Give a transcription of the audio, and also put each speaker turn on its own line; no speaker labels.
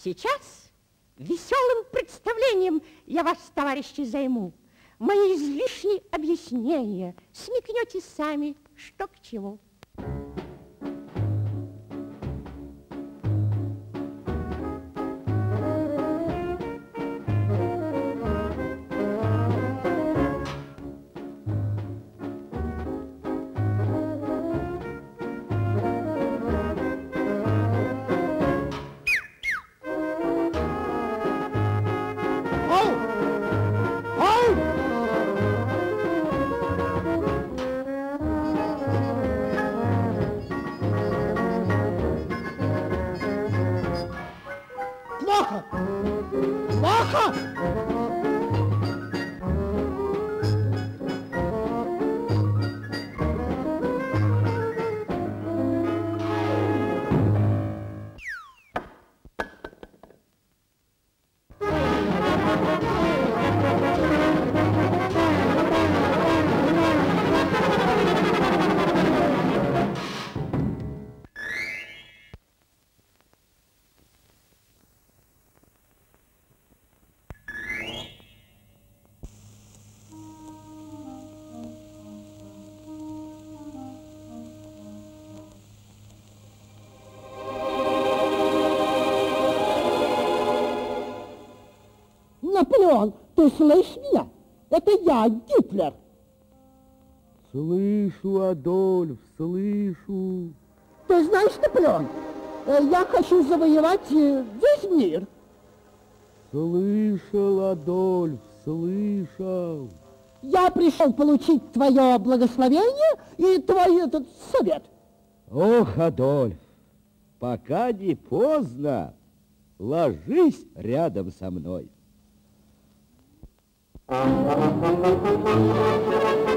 Сейчас веселым представлением я вас, товарищи, займу. Мои излишние объяснения смекнете сами, что к чему.
Плохо! Плохо! Наполеон, ты слышишь меня? Это я, Гитлер.
Слышу, Адольф, слышу.
Ты знаешь, Наполеон, я хочу завоевать весь мир.
Слышал, Адольф, слышал.
Я пришел получить твое благословение и твой этот совет.
Ох, Адольф, пока не поздно, ложись рядом со мной.